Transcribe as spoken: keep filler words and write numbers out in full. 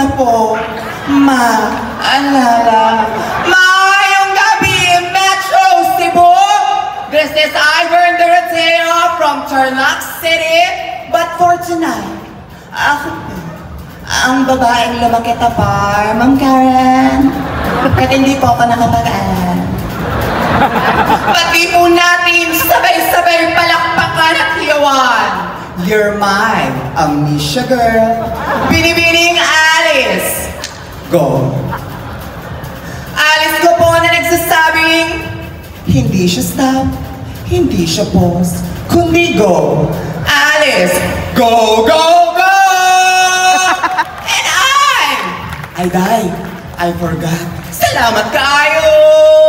na po maalala. Maayong gabi, Metro Cebu! This is Ivern Doroteo from Tarlac City. But for tonight, ako po ang babaeng lumakit na bar, Ma'am Karen. At hindi po ako nakapag-alam. Pati po natin sabay-sabay palakpakan at hiyawan. You're my amnesia girl. Binibining Alice. Go. Alice ko po na nagsasabing hindi siya stop, hindi siya pause, kundi go. Alice, go, go, go! And I, I died, I forgot. Salamat kayo!